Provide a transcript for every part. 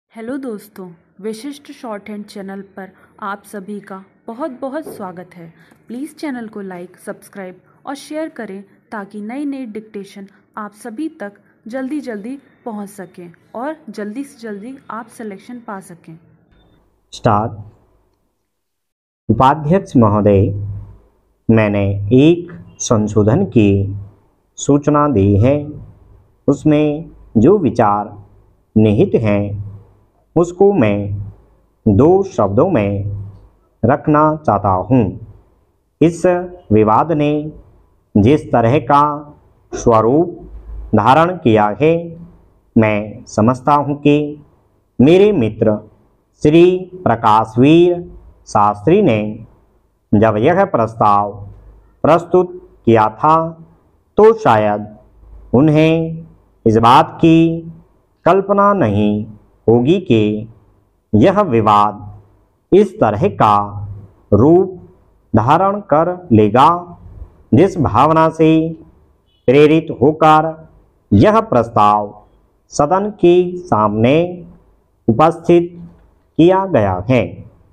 Hello दोस्तों, विशिष्ट short hand channel पर आप सभी का बहुत बहुत स्वागत है। प्लीज़ चैनल को लाइक, सब्सक्राइब और शेयर करें ताकि नई नई डिक्टेशन आप सभी तक जल्दी जल्दी पहुंच सकें और जल्दी से जल्दी आप सिलेक्शन पा सकें। स्टार्ट। उपाध्यक्ष महोदय, मैंने एक संशोधन की सूचना दी है। उसमें जो विचार निहित हैं उसको मैं 2 शब्दों में रखना चाहता हूँ। इस विवाद ने जिस तरह का स्वरूप धारण किया है, मैं समझता हूँ कि मेरे मित्र श्री प्रकाशवीर शास्त्री ने जब यह प्रस्ताव प्रस्तुत किया था तो शायद उन्हें इस बात की कल्पना नहीं होगी कि यह विवाद इस तरह का रूप धारण कर लेगा। जिस भावना से प्रेरित होकर यह प्रस्ताव सदन के सामने उपस्थित किया गया है,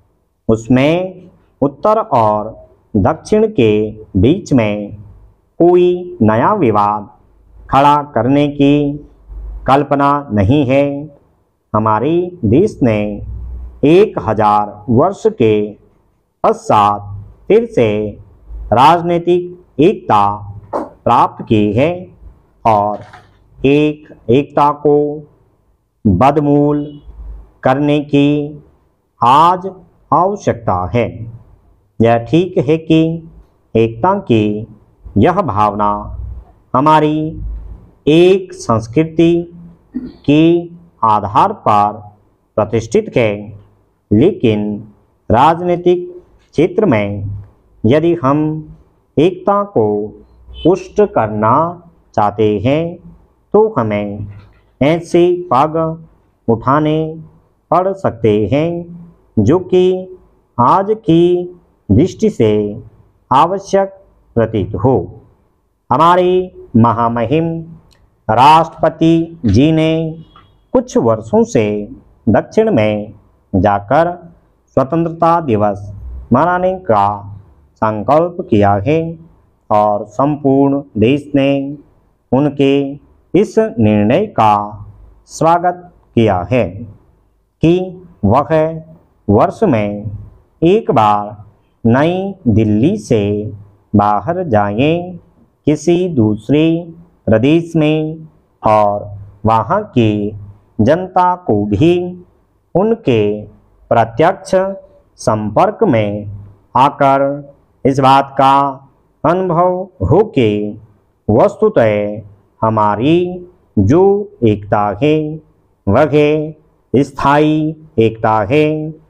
उसमें उत्तर और दक्षिण के बीच में कोई नया विवाद खड़ा करने की कल्पना नहीं है। हमारे देश ने 1000 वर्ष के पश्चात फिर से राजनीतिक एकता प्राप्त की है और एकता को बदमूल करने की आज आवश्यकता है। यह ठीक है कि एकता की यह भावना हमारी एक संस्कृति के आधार पर प्रतिष्ठित है, लेकिन राजनीतिक क्षेत्र में यदि हम एकता को पुष्ट करना चाहते हैं तो हमें ऐसे पग उठाने पड़ सकते हैं जो कि आज की दृष्टि से आवश्यक प्रतीत हो। हमारे महामहिम राष्ट्रपति जी ने कुछ वर्षों से दक्षिण में जाकर स्वतंत्रता दिवस मनाने का संकल्प किया है और संपूर्ण देश ने उनके इस निर्णय का स्वागत किया है कि वह वर्ष में एक बार नई दिल्ली से बाहर जाएं, किसी दूसरे प्रदेश में, और वहाँ की जनता को भी उनके प्रत्यक्ष संपर्क में आकर इस बात का अनुभव हो कि वस्तुतः हमारी जो एकता है वह स्थायी एकता है,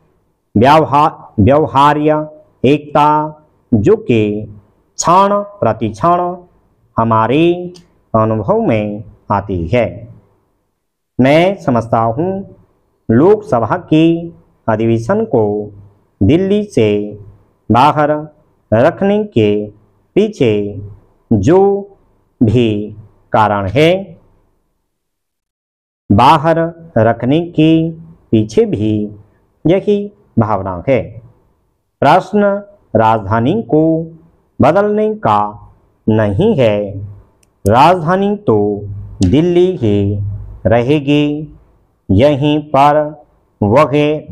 व्यवहार्य एकता जो कि क्षण प्रति क्षण हमारे अनुभव में आती है। मैं समझता हूँ लोकसभा के अधिवेशन को दिल्ली से बाहर रखने के पीछे जो भी कारण है, बाहर रखने के पीछे भी यही भावना है। प्रश्न राजधानी को बदलने का नहीं है, राजधानी तो दिल्ली ही रहेगी। यहीं पर वह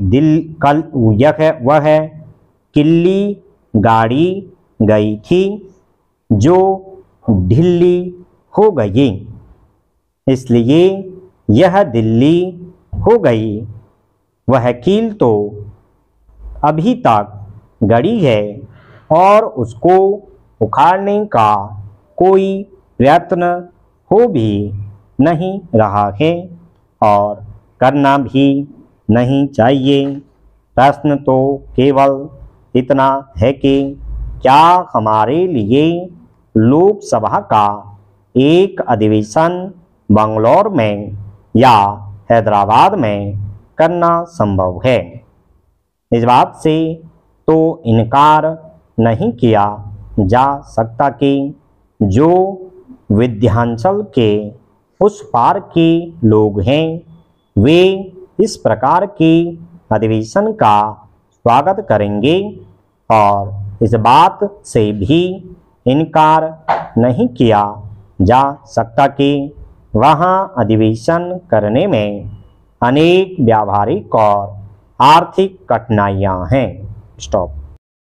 किल्ली गाड़ी गई थी जो ढिल्ली हो गई, इसलिए यह दिल्ली हो गई। वह कील तो अभी तक गड़ी है और उसको उखाड़ने का कोई प्रयत्न हो भी नहीं रहा है और करना भी नहीं चाहिए। प्रश्न तो केवल इतना है कि क्या हमारे लिए लोकसभा का एक अधिवेशन बंगलौर में या हैदराबाद में करना संभव है। इस बात से तो इनकार नहीं किया जा सकता कि जो विंध्याचल के उस पार के लोग हैं वे इस प्रकार के अधिवेशन का स्वागत करेंगे और इस बात से भी इनकार नहीं किया जा सकता कि वहाँ अधिवेशन करने में अनेक व्यावहारिक और आर्थिक कठिनाइयाँ हैं। स्टॉप।